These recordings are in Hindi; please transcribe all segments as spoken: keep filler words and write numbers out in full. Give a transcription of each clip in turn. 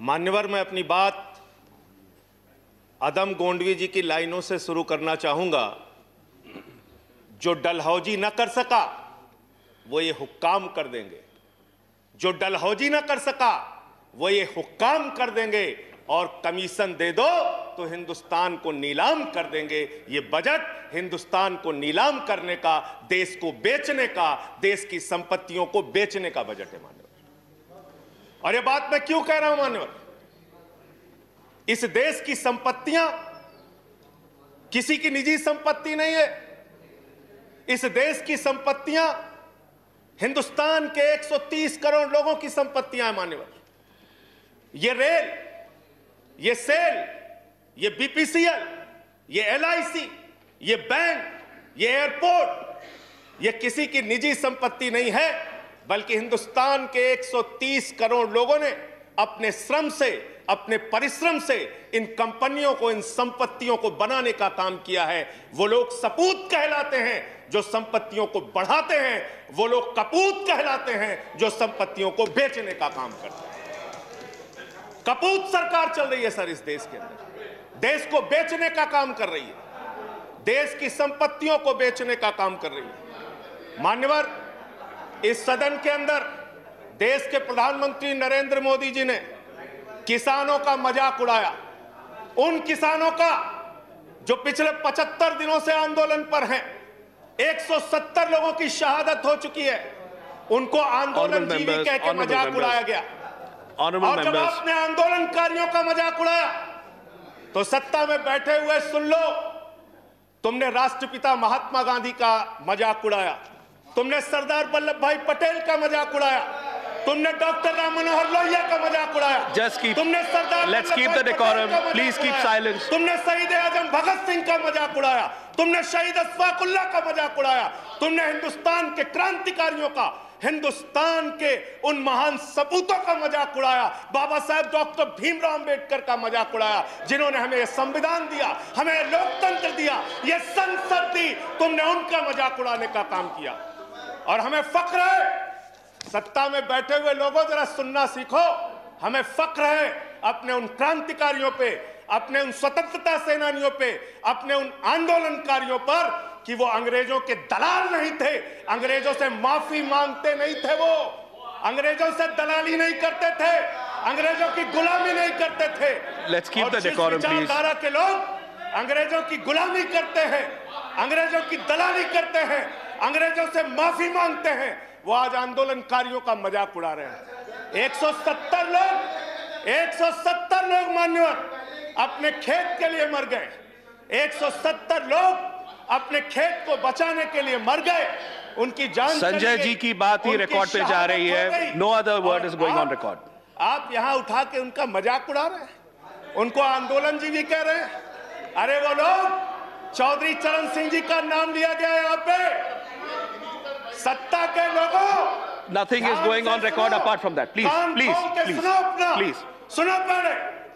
मान्यवर, मैं अपनी बात अदम गोंडवी जी की लाइनों से शुरू करना चाहूंगा। जो डलहौजी न कर सका वो ये हुक्काम कर देंगे, जो डलहौजी न कर सका वो ये हुक्काम कर देंगे, और कमीशन दे दो तो हिंदुस्तान को नीलाम कर देंगे। ये बजट हिंदुस्तान को नीलाम करने का, देश को बेचने का, देश की संपत्तियों को बेचने का बजट है मान्यवर। और ये बात मैं क्यों कह रहा हूं मान्यवर? इस देश की संपत्तियां किसी की निजी संपत्ति नहीं है। इस देश की संपत्तियां हिंदुस्तान के एक सौ तीस करोड़ लोगों की संपत्तियां हैं मान्यवर। ये रेल, ये सेल, ये बीपीसीएल, ये एलआईसी, ये बैंक, ये एयरपोर्ट, ये किसी की निजी संपत्ति नहीं है, बल्कि हिंदुस्तान के एक सौ तीस करोड़ लोगों ने अपने श्रम से, अपने परिश्रम से इन कंपनियों को, इन संपत्तियों को बनाने का काम किया है। वो लोग सपूत कहलाते हैं जो संपत्तियों को बढ़ाते हैं, वो लोग कपूत कहलाते हैं जो संपत्तियों को बेचने का काम करते हैं। कपूत सरकार चल रही है सर इस देश के अंदर, देश को बेचने का काम कर रही है, देश की संपत्तियों को बेचने का काम कर रही है। मान्यवर, इस सदन के अंदर देश के प्रधानमंत्री नरेंद्र मोदी जी ने किसानों का मजाक उड़ाया। उन किसानों का जो पिछले पचहत्तर दिनों से आंदोलन पर हैं, एक सौ सत्तर लोगों की शहादत हो चुकी है, उनको आंदोलन जीवी कह के मजाक उड़ाया गया। और जब आपने आंदोलनकारियों का मजाक उड़ाया तो सत्ता में बैठे हुए सुन लो, तुमने राष्ट्रपिता महात्मा गांधी का मजाक उड़ाया, तुमने सरदार वल्लभ भाई पटेल का मजाक उड़ाया, तुमने डॉक्टर राम मनोहर लोहिया का मजाक उड़ाया, Just keep, तुमने सरदार let's keep the decorum. Please keep silence. तुमने शहीद आजम भगत सिंह का मजाक उड़ाया, तुमने शहीद अशफाक उल्लाह का मजाक उड़ाया, तुमने हिंदुस्तान के क्रांतिकारियों का, हिंदुस्तान के उन महान सपूतों का मजाक उड़ाया, बाबा साहब डॉक्टर भीमराव अंबेडकर का मजाक उड़ाया, जिन्होंने हमें यह संविधान दिया, हमें लोकतंत्र दिया, यह संसद दी। तुमने उनका मजाक उड़ाने का काम किया। और हमें फख्र है, सत्ता में बैठे हुए लोगों जरा सुनना सीखो, हमें फख्र है अपने उन क्रांतिकारियों पे, अपने उन स्वतंत्रता सेनानियों पे, अपने उन आंदोलनकारियों पर कि वो अंग्रेजों के दलाल नहीं थे, अंग्रेजों से माफी मांगते नहीं थे, वो अंग्रेजों से दलाली नहीं करते थे, अंग्रेजों की गुलामी नहीं करते थे। Let's keep the decorum, please. विचारधारा के लोग अंग्रेजों की गुलामी करते हैं, अंग्रेजों की दलाली करते हैं, अंग्रेजों से माफी मांगते हैं, वो आज आंदोलनकारियों का मजाक उड़ा रहे हैं। एक सौ सत्तर लोग एक सौ सत्तर लोग मान्यवर अपने खेत के लिए मर गए, एक सौ सत्तर लोग अपने खेत को बचाने के लिए मर गए, उनकी जान। संजय जी की बात ही रिकॉर्ड पे जा रही है, no other word is going on record. आप यहां उठा के उनका मजाक उड़ा रहे हैं, उनको आंदोलन जीवी कह रहे हैं। अरे वो लोग, चौधरी चरण सिंह जी का नाम लिया गया यहाँ पे, सत्ता के लोगों। Nothing is going on record apart from that, please please please please सुनो पहले।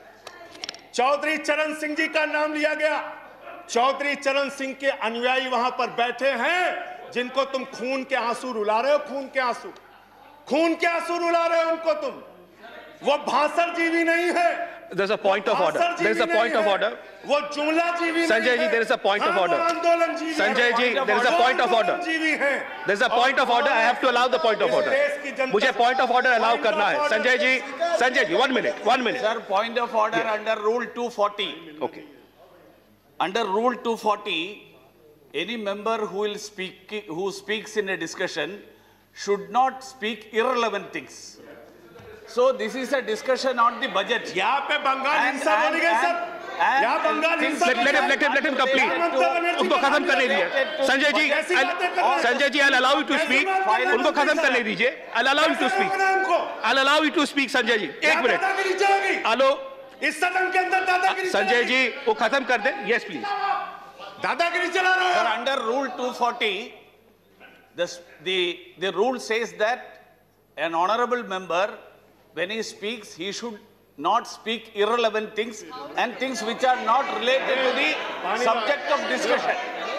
चौधरी चरण सिंह जी का नाम लिया गया, चौधरी चरण सिंह के अनुयायी वहां पर बैठे हैं, जिनको तुम खून के आंसू रुला रहे हो, खून के आंसू खून के आंसू रुला रहे हो उनको तुम। वो भाषण जीवी नहीं है। There's a point of order. There's a point of order. वो जुमला जीवी नहीं है। Sanjay ji, there is a point of order. आंदोलन जीवी। Sanjay ji, there is a point of order. जीवी है। There's a point of order. I have to allow the point of order. मुझे point of order allow करना है। Sanjay ji, Sanjay ji, one minute, one minute. Sir, point of order under Rule two forty. Okay. Under Rule two forty, any member who will speak, who speaks in a discussion, should not speak irrelevant things. So this is a discussion on the budget. यहाँ पे बंगाल हिंसा बोली गई सर, यहाँ बंगाल हिंसा। Let him, let him, let him complete. उनको खत्म करने दीजिए। Sanjay ji, Sanjay ji, I'll allow you to speak. उनको खत्म करने दीजिए। I'll allow you to speak. I'll allow you to speak, Sanjay ji. एक मिनट। हेलो। इस सदन के अंदर दादागिरी। संजय जी, वो खत्म कर दे। Yes, please. दादागिरी चला रहे हो। Under Rule two forty, the the the rule says that an honorable member, when he speaks, he should not speak irrelevant things and things which are not related to the subject of discussion.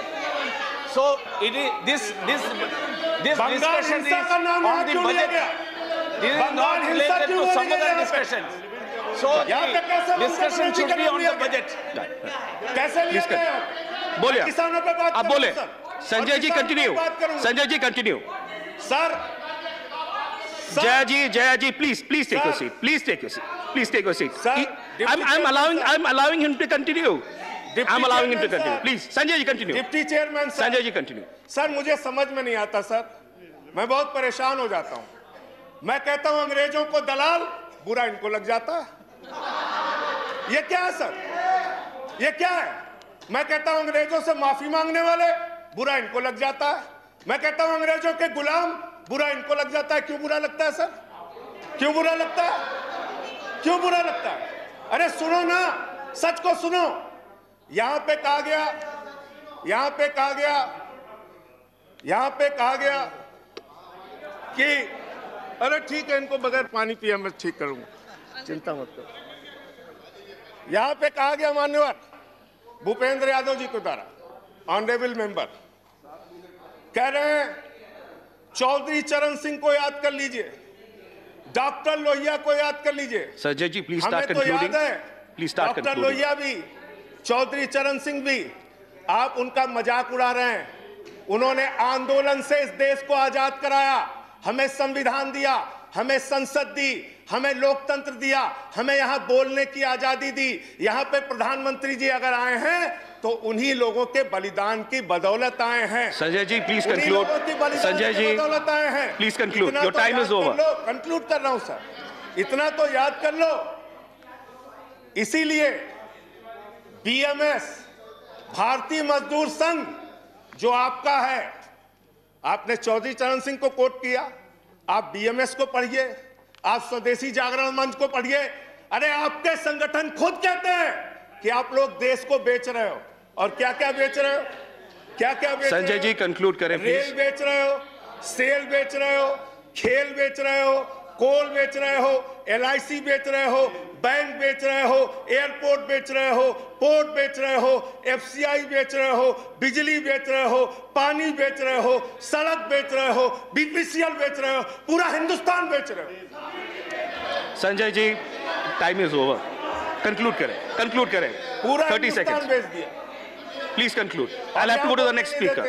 So it is this this this discussion is on the budget. This is not related to some other discussions. So यहाँ पे कैसे discussion should be on the budget. कैसे लिया Discuss- गया? बोलिए, मैं किसानों पे बात आप करूंगा, बोले। सर। संजय और जी किसानों पे कंटिन्यू, बात करूंगा। Sanjay ji continue. Sir sir, Jaya ji, Jaya ji, please, please take your Sir. seat. Please take your seat. Please take your seat. Sir, He- Deputy I'm, I'm Chairman, allowing, sir. I'm allowing him to continue. Deputy I'm allowing him to Chairman, continue. sir. Please, Sanjay ji continue. Deputy chairman sir, Sanjay ji continue. सर मुझे समझ में नहीं आता सर, मैं बहुत परेशान हो जाता हूं। मैं कहता हूं अंग्रेजों को दलाल, बुरा इनको लग जाता है। ये क्या है सर? ये क्या है? मैं कहता हूं अंग्रेजों से माफी मांगने वाले, बुरा इनको लग जाता है। मैं कहता हूं अंग्रेजों के गुलाम, बुरा इनको लग जाता है। क्यों बुरा लगता है सर? क्यों बुरा लगता है? क्यों बुरा लगता है? अरे सुनो ना, सच को सुनो। यहां पे कहा गया, यहां पे कहा गया, यहां पे कहा गया कि अरे ठीक है, इनको बगैर पानी पिया मैं ठीक करूंगा, चिंता मत करो। यहां पे कहा गया मान्यवर भूपेंद्र यादव जी के द्वारा, ऑनरेबल मेंबर कह रहे हैं चौधरी चरण सिंह को याद कर लीजिए, डॉक्टर लोहिया को याद कर लीजिए। Sanjay ji, please start हमें तो concluding. याद है, Please start doctor concluding. Lohia भी, चौधरी चरण सिंह भी, आप उनका मजाक उड़ा रहे हैं। उन्होंने आंदोलन से इस देश को आजाद कराया, हमें संविधान दिया, हमें संसद दी, हमें लोकतंत्र दिया, हमें यहां बोलने की आजादी दी। यहां पे प्रधानमंत्री जी अगर आए हैं तो उन्हीं लोगों के बलिदान की बदौलत आए हैं। Sanjay ji, please उन्हीं conclude. लोगों की बलिदान Sanjay की ji, बदौलत आए हैं। please conclude. इतना Your तो time याद is कर over. लो, कंक्लूड कर रहा हूं सर, इतना तो याद कर लो। इसीलिए बीएमएस, भारतीय मजदूर संघ जो आपका है, आपने चौधरी चरण सिंह को कोट किया, आप बीएमएस को पढ़िए, आप स्वदेशी जागरण मंच को पढ़िए। अरे आपके संगठन खुद कहते हैं कि आप लोग देश को बेच रहे हो, और क्या क्या बेच रहे हो? क्या क्या बेच रहे हो? संजय जी कंक्लूड करें रेल प्लीज। बेच रहे हो, सेल बेच रहे हो, खेल बेच रहे हो, कोल बेच रहे हो, एलआईसी बेच रहे हो, बैंक बेच रहे हो, एयरपोर्ट बेच रहे हो, पोर्ट बेच रहे हो, एफसीआई बेच रहे हो, बिजली बेच रहे हो, पानी बेच रहे हो, सड़क बेच रहे हो, बीपीसीएल बेच रहे हो, पूरा हिंदुस्तान बेच रहे हो। Sanjay ji, time is over, conclude करें, कंक्लूड करें। पूरा थर्टी हिंदुस्तान सेकेंड्स, बेच दिया। Please conclude. I have to go to the next speaker.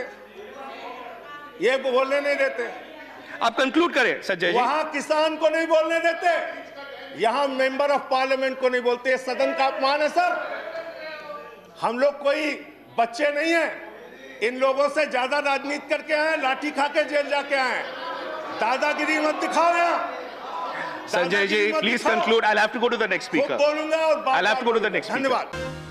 ये बोलने नहीं देते, आप कंक्लूड करें संजय जी। वहां किसान को नहीं बोलने देते, यहां मेंबर ऑफ पार्लियामेंट को नहीं बोलते। सदन का अपमान है सर। हम लोग कोई बच्चे नहीं हैं, इन लोगों से ज्यादा राजनीति करके आए, लाठी खा के जेल जाके आए। दादागिरी मत दिखाओ यहाँ। संजय जी, दादागिरी मत प्लीज दिखाओ। Conclude. I have to go to the next खूब स्पीकर। बोलूंगा और बार I'll have to bar go to the बोलूंगा। next speaker. धन्यवाद।